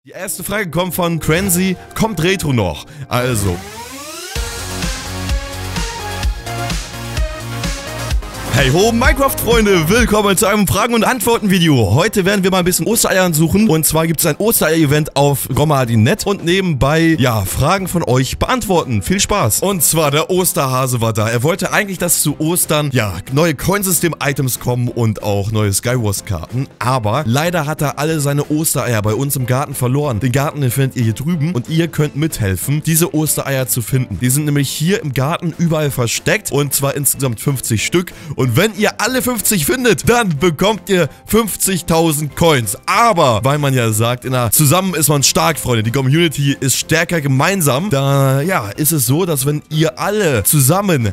Die erste Frage kommt von Cranzy. Kommt Retro noch? Also. Hey ho, Minecraft-Freunde! Willkommen zu einem Fragen- und Antworten-Video. Heute werden wir mal ein bisschen Ostereiern suchen. Und zwar gibt es ein Ostereier-Event auf Gomma.net und nebenbei, ja, Fragen von euch beantworten. Viel Spaß! Und zwar, der Osterhase war da. Er wollte eigentlich, dass zu Ostern, ja, neue Coinsystem-Items kommen und auch neue Skywars-Karten. Aber leider hat er alle seine Ostereier bei uns im Garten verloren. Den Garten, den findet ihr hier drüben. Und ihr könnt mithelfen, diese Ostereier zu finden. Die sind nämlich hier im Garten überall versteckt. Und zwar insgesamt 50 Stück. Und wenn ihr alle 50 findet, dann bekommt ihr 50.000 Coins. Aber, weil man ja sagt, zusammen ist man stark, Freunde. Die Community ist stärker gemeinsam. Da, ja, ist es so, dass wenn ihr alle zusammen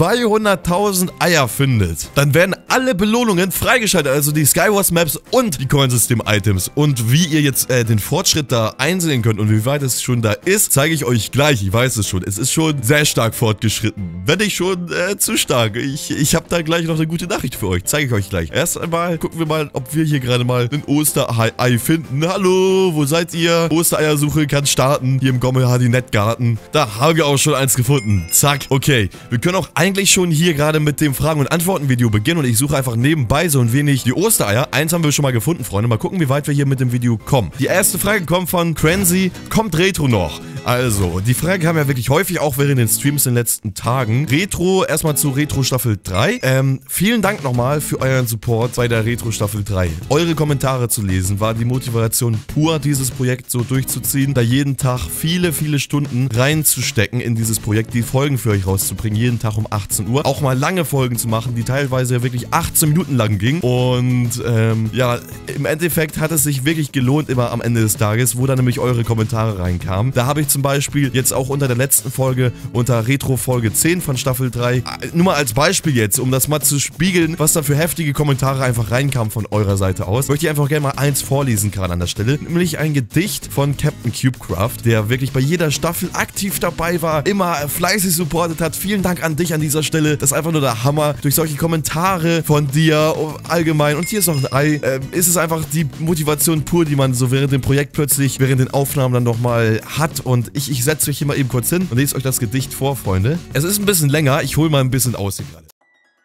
200.000 Eier findet, dann werden alle Belohnungen freigeschaltet. Also die Skywars Maps und die Coinsystem-Items. Und wie ihr jetzt den Fortschritt da einsehen könnt und wie weit es schon da ist, zeige ich euch gleich. Ich weiß es schon. Es ist schon sehr stark fortgeschritten. Wenn nicht schon zu stark. Ich habe da gleich noch eine gute Nachricht für euch. Zeige ich euch gleich. Erst einmal gucken wir mal, ob wir hier gerade mal ein Osterei finden. Hallo, wo seid ihr? Ostereiersuche kann starten. Hier im Gomma.net Garten. Da haben wir auch schon eins gefunden. Zack. Okay. Wir können auch eigentlich schon hier gerade mit dem Fragen- und Antworten-Video beginnen. Und ich suche einfach nebenbei so ein wenig die Ostereier. Eins haben wir schon mal gefunden, Freunde. Mal gucken, wie weit wir hier mit dem Video kommen. Die erste Frage kommt von Cranzy. Kommt Retro noch? Also, die Frage kam ja wirklich häufig, auch während den Streams in den letzten Tagen. Retro, erstmal zu Retro Staffel 3. Vielen Dank nochmal für euren Support bei der Retro Staffel 3. Eure Kommentare zu lesen war die Motivation pur, dieses Projekt so durchzuziehen, da jeden Tag viele, viele Stunden reinzustecken in dieses Projekt, die Folgen für euch rauszubringen, jeden Tag um 18 Uhr. Auch mal lange Folgen zu machen, die teilweise ja wirklich 18 Minuten lang gingen. Und ja, im Endeffekt hat es sich wirklich gelohnt, immer am Ende des Tages, wo dann nämlich eure Kommentare reinkamen. Da habe ich zum Beispiel jetzt auch unter der letzten Folge, unter Retro Folge 10 von Staffel 3, nur mal als Beispiel jetzt, um das mal zu spiegeln, was da für heftige Kommentare einfach reinkamen von eurer Seite aus, möchte ich einfach gerne mal eins vorlesen gerade an der Stelle, nämlich ein Gedicht von Captain Cubecraft, der wirklich bei jeder Staffel aktiv dabei war, immer fleißig supportet hat. Vielen Dank an dich an dieser Stelle, das ist einfach nur der Hammer. Durch solche Kommentare von dir allgemein, und hier ist noch ein Ei, ist es einfach die Motivation pur, die man so während dem Projekt plötzlich, während den Aufnahmen dann nochmal hat. Und ich setze euch hier mal eben kurz hin und lese euch das Gedicht vor, Freunde. Es ist ein bisschen länger, ich hole mal ein bisschen aus hier gerade.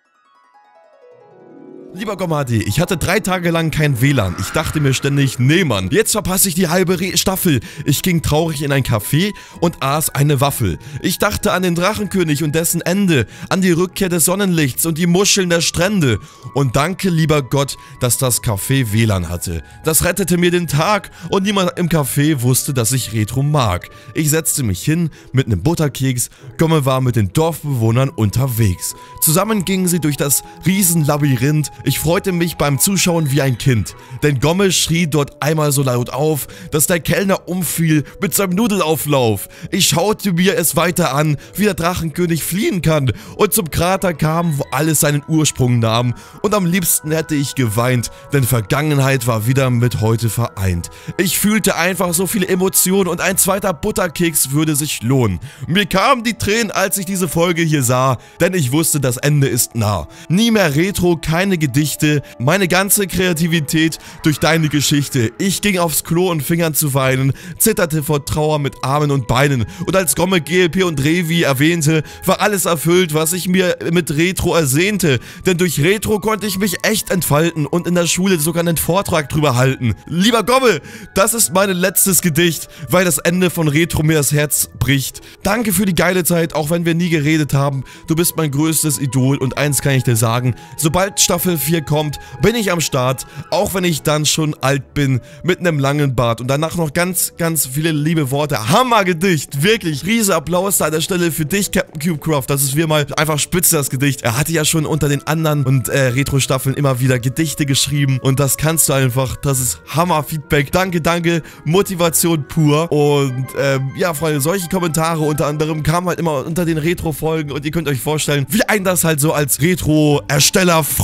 Lieber Gomma.d, ich hatte 3 Tage lang kein WLAN. Ich dachte mir ständig, nee Mann, jetzt verpasse ich die halbe Staffel. Ich ging traurig in ein Café und aß eine Waffel. Ich dachte an den Drachenkönig und dessen Ende, an die Rückkehr des Sonnenlichts und die Muscheln der Strände. Und danke, lieber Gott, dass das Café WLAN hatte. Das rettete mir den Tag und niemand im Café wusste, dass ich Retro mag. Ich setzte mich hin mit einem Butterkeks, Gomme war mit den Dorfbewohnern unterwegs. Zusammen gingen sie durch das Riesenlabyrinth. Ich freute mich beim Zuschauen wie ein Kind, denn Gomme schrie dort einmal so laut auf, dass der Kellner umfiel mit seinem Nudelauflauf. Ich schaute mir es weiter an, wie der Drachenkönig fliehen kann und zum Krater kam, wo alles seinen Ursprung nahm. Und am liebsten hätte ich geweint, denn Vergangenheit war wieder mit heute vereint. Ich fühlte einfach so viele Emotionen und ein zweiter Butterkeks würde sich lohnen. Mir kamen die Tränen, als ich diese Folge hier sah, denn ich wusste, das Ende ist nah. Nie mehr Retro, keine Gedichte, meine ganze Kreativität durch deine Geschichte. Ich ging aufs Klo und fing an zu weinen, zitterte vor Trauer mit Armen und Beinen. Und als Gomme, GLP und Revi erwähnte, war alles erfüllt, was ich mir mit Retro ersehnte. Denn durch Retro konnte ich mich echt entfalten und in der Schule sogar einen Vortrag drüber halten. Lieber Gomme, das ist mein letztes Gedicht, weil das Ende von Retro mir das Herz bricht. Danke für die geile Zeit, auch wenn wir nie geredet haben. Du bist mein größtes Idol und eins kann ich dir sagen, sobald Staffel 4 kommt, bin ich am Start, auch wenn ich dann schon alt bin, mit einem langen Bart. Und danach noch ganz, ganz viele liebe Worte. Hammergedicht, wirklich. Riese Applaus da an der Stelle für dich, Captain Cubecraft. Das ist wieder mal einfach spitze, das Gedicht. Er hatte ja schon unter den anderen und Retro-Staffeln immer wieder Gedichte geschrieben und das kannst du einfach. Das ist Hammer-Feedback. Danke, danke. Motivation pur. Und ja, Freunde, solche Kommentare unter anderem kamen halt immer unter den Retro-Folgen und ihr könnt euch vorstellen, wie einen das halt so als Retro-Ersteller freut,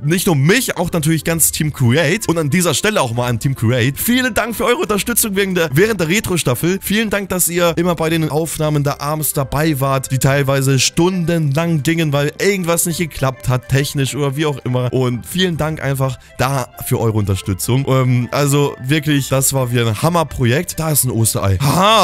nicht nur mich, auch natürlich ganz Team Create. Und an dieser Stelle auch mal an Team Create. Vielen Dank für eure Unterstützung während der Retro-Staffel. Vielen Dank, dass ihr immer bei den Aufnahmen da abends dabei wart, die teilweise stundenlang gingen, weil irgendwas nicht geklappt hat, technisch oder wie auch immer. Und vielen Dank einfach da für eure Unterstützung. Also wirklich, das war wieder ein Hammerprojekt. Da ist ein Osterei.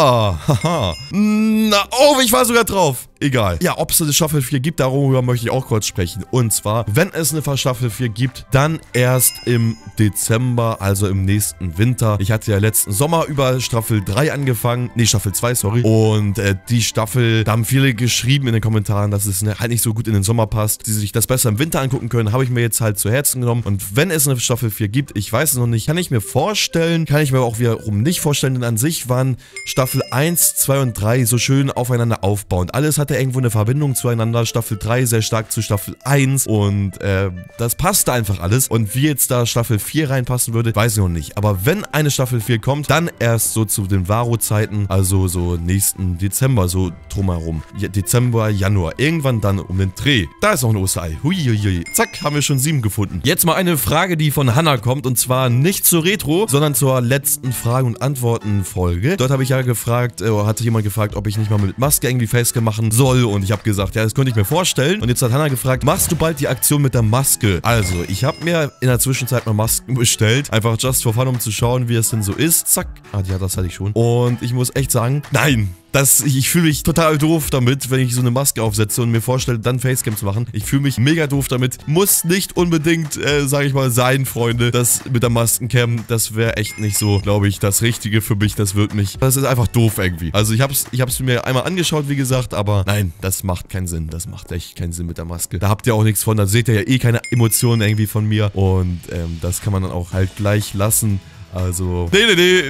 Haha. Na, oh, ich war sogar drauf. Egal. Ja, ob es eine Staffel 4 gibt, darüber möchte ich auch kurz sprechen. Und zwar, wenn es eine Staffel 4 gibt, dann erst im Dezember, also im nächsten Winter. Ich hatte ja letzten Sommer über Staffel 3 angefangen. Nee, Staffel 2, sorry. Und die Staffel, da haben viele geschrieben in den Kommentaren, dass es halt nicht so gut in den Sommer passt, die sich das besser im Winter angucken können. Habe ich mir jetzt halt zu Herzen genommen. Und wenn es eine Staffel 4 gibt, ich weiß es noch nicht, kann ich mir vorstellen, kann ich mir auch wiederum nicht vorstellen, denn an sich waren Staffel 1, 2 und 3 so schön aufeinander aufbauend. Alles hatte irgendwo eine Verbindung zueinander. Staffel 3 sehr stark zu Staffel 1 und das passte einfach alles. Und wie jetzt da Staffel 4 reinpassen würde, weiß ich noch nicht. Aber wenn eine Staffel 4 kommt, dann erst so zu den Varo-Zeiten, also so nächsten Dezember, so drumherum. Ja, Dezember, Januar, irgendwann dann um den Dreh. Da ist noch ein Osterei. Huiuiui. Zack, haben wir schon 7 gefunden. Jetzt mal eine Frage, die von Hannah kommt und zwar nicht zur Retro, sondern zur letzten Fragen- und Antworten-Folge. Dort habe ich ja gefragt, hatte jemand gefragt, ob ich nicht mal mit Maske irgendwie Facecam machen soll und ich habe gesagt, ja, das könnte ich mir vorstellen. Und jetzt hat Hannah gefragt, machst du bald die Aktion mit der Maske? Also, ich habe mir in der Zwischenzeit mal Masken bestellt, einfach just for fun, um zu schauen, wie es denn so ist. Zack. Ah, ja, das hatte ich schon. Und ich muss echt sagen, nein. Ich fühle mich total doof damit, wenn ich so eine Maske aufsetze und mir vorstelle, dann Facecam zu machen. Ich fühle mich mega doof damit. Muss nicht unbedingt, sage ich mal, sein, Freunde. Das mit der Maskencam, das wäre echt nicht so, glaube ich, das Richtige für mich. Das wird mich, das ist einfach doof irgendwie. Also ich hab's mir einmal angeschaut, wie gesagt, aber nein, das macht keinen Sinn. Das macht echt keinen Sinn mit der Maske. Da habt ihr auch nichts von, da seht ihr ja eh keine Emotionen irgendwie von mir. Und das kann man dann auch halt gleich lassen. Also, nee,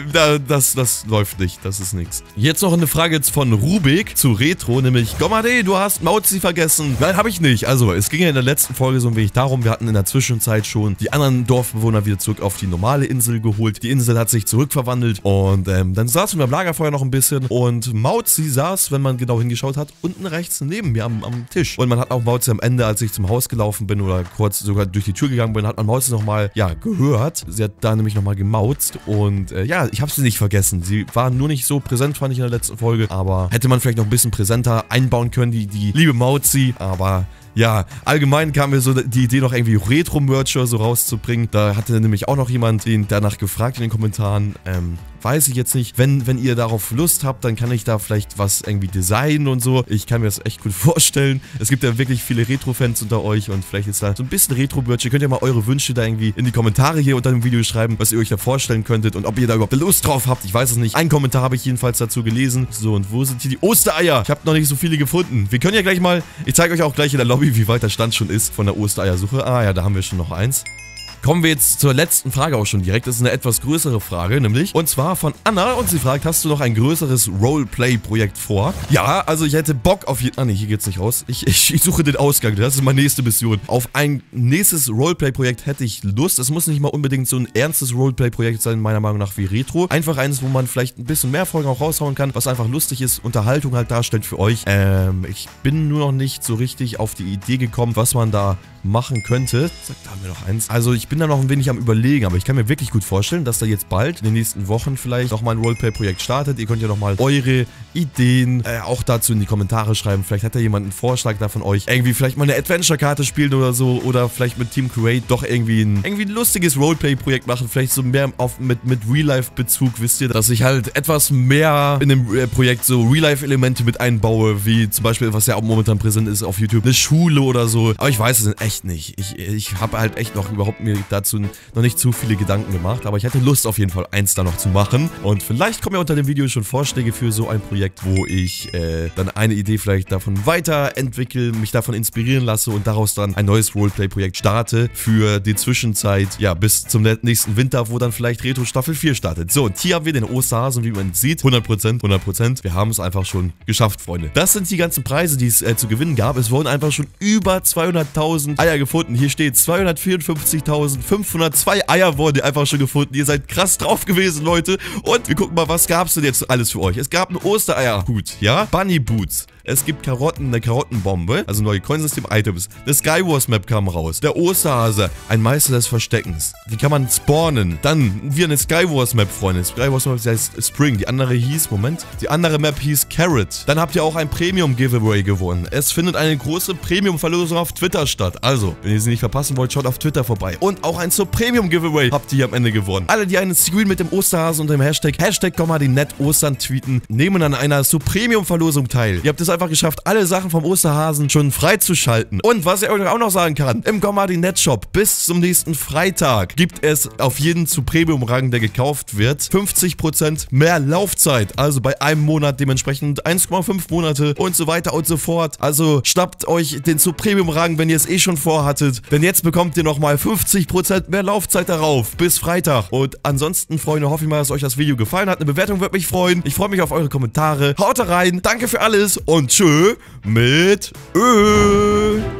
das läuft nicht. Das ist nix. Jetzt noch eine Frage jetzt von Rubik zu Retro, nämlich, Gommade, du hast Mauzi vergessen. Nein, habe ich nicht. Also, es ging ja in der letzten Folge so ein wenig darum, wir hatten in der Zwischenzeit schon die anderen Dorfbewohner wieder zurück auf die normale Insel geholt. Die Insel hat sich zurückverwandelt und dann saßen wir am Lagerfeuer noch ein bisschen und Mauzi saß, wenn man genau hingeschaut hat, unten rechts neben mir am Tisch. Und man hat auch Mauzi am Ende, als ich zum Haus gelaufen bin oder kurz sogar durch die Tür gegangen bin, hat man Mauzi nochmal, ja, gehört. Sie hat da nämlich nochmal gemauzt. Und ja, ich habe sie nicht vergessen. Sie war nur nicht so präsent, fand ich in der letzten Folge. Aber hätte man vielleicht noch ein bisschen präsenter einbauen können, die liebe Mauzi. Aber ja, allgemein kam mir so die Idee, noch irgendwie Retro-Merch oder so rauszubringen. Da hatte nämlich auch noch jemand den danach gefragt in den Kommentaren. Weiß ich jetzt nicht. Wenn ihr darauf Lust habt, dann kann ich da vielleicht was irgendwie designen und so. Ich kann mir das echt gut vorstellen. Es gibt ja wirklich viele Retro-Fans unter euch und vielleicht ist da so ein bisschen Retro-Merch. Ihr könnt ja mal eure Wünsche da irgendwie in die Kommentare hier unter dem Video schreiben, was ihr euch da vorstellen könntet und ob ihr da überhaupt Lust drauf habt. Ich weiß es nicht. Einen Kommentar habe ich jedenfalls dazu gelesen. So, und wo sind hier die Ostereier? Ich habe noch nicht so viele gefunden. Wir können ja gleich mal, ich zeige euch auch gleich in der Lobby, wie weit der Stand schon ist von der Ostereiersuche. Ah ja, da haben wir schon noch eins. Kommen wir jetzt zur letzten Frage auch schon direkt. Das ist eine etwas größere Frage, nämlich. Und zwar von Anna. Und sie fragt, hast du noch ein größeres Roleplay-Projekt vor? Ja, also ich hätte Bock auf jeden... Ah, nee, hier geht's nicht raus. Ich suche den Ausgang. Das ist meine nächste Mission. Auf ein nächstes Roleplay-Projekt hätte ich Lust. Es muss nicht mal unbedingt so ein ernstes Roleplay-Projekt sein, meiner Meinung nach, wie Retro. Einfach eines, wo man vielleicht ein bisschen mehr Folgen auch raushauen kann, was einfach lustig ist, Unterhaltung halt darstellt für euch. Ich bin nur noch nicht so richtig auf die Idee gekommen, was man da machen könnte. Zack, da haben wir noch eins. Also ich bin da noch ein wenig am Überlegen, aber ich kann mir wirklich gut vorstellen, dass da jetzt bald in den nächsten Wochen vielleicht nochmal ein Roleplay-Projekt startet. Ihr könnt ja nochmal eure Ideen auch dazu in die Kommentare schreiben. Vielleicht hat ja jemand einen Vorschlag da von euch. Irgendwie vielleicht mal eine Adventure-Karte spielen oder so. Oder vielleicht mit Team Create doch irgendwie ein lustiges Roleplay-Projekt machen. Vielleicht so mehr mit Real-Life-Bezug, wisst ihr, dass ich halt etwas mehr in dem Projekt so Real-Life-Elemente mit einbaue, wie zum Beispiel, was ja auch momentan präsent ist auf YouTube, eine Schule oder so. Aber ich weiß es echt nicht. Ich habe halt echt noch überhaupt mir dazu noch nicht zu viele Gedanken gemacht, aber ich hätte Lust auf jeden Fall eins da noch zu machen und vielleicht kommen ja unter dem Video schon Vorschläge für so ein Projekt, wo ich dann eine Idee vielleicht davon weiterentwickle, mich davon inspirieren lasse und daraus dann ein neues Roleplay-Projekt starte für die Zwischenzeit, ja, bis zum nächsten Winter, wo dann vielleicht Retro Staffel 4 startet. So, und hier haben wir den Osterhasen, wie man sieht, 100%, wir haben es einfach schon geschafft, Freunde. Das sind die ganzen Preise, die es zu gewinnen gab. Es wurden einfach schon über 200.000 Eier gefunden. Hier steht 254.502 Eier wurden einfach schon gefunden. Ihr seid krass drauf gewesen, Leute. Und wir gucken mal, was gab es denn jetzt alles für euch? Es gab ein Ostereier-Hut, ja? Bunny Boots. Es gibt Karotten, eine Karottenbombe, also neue Coinsystem-Items. Das Skywars Map kam raus. Der Osterhase, ein Meister des Versteckens. Die kann man spawnen. Dann wieder eine Skywars Map, Freunde. Skywars Map heißt Spring. Die andere hieß, Moment. Die andere Map hieß Carrot. Dann habt ihr auch ein Premium-Giveaway gewonnen. Es findet eine große Premium-Verlosung auf Twitter statt. Also, wenn ihr sie nicht verpassen wollt, schaut auf Twitter vorbei. Und auch ein Premium-Giveaway habt ihr hier am Ende gewonnen. Alle, die einen Screen mit dem Osterhasen und dem Hashtag #die Ostern tweeten, nehmen an einer Premium-Verlosung teil. Ihr habt es einfach geschafft, alle Sachen vom Osterhasen schon freizuschalten. Und was ich euch auch noch sagen kann, im Shop bis zum nächsten Freitag gibt es auf jeden zu Premium-Rang, der gekauft wird, 50% mehr Laufzeit. Also bei einem Monat dementsprechend 1,5 Monate und so weiter und so fort. Also schnappt euch den zu Premium-Rang, wenn ihr es eh schon vorhattet. Denn jetzt bekommt ihr nochmal 50% mehr Laufzeit darauf. Bis Freitag. Und ansonsten, Freunde, hoffe ich mal, dass euch das Video gefallen hat. Eine Bewertung würde mich freuen. Ich freue mich auf eure Kommentare. Haut rein. Danke für alles und tschö mit Ö.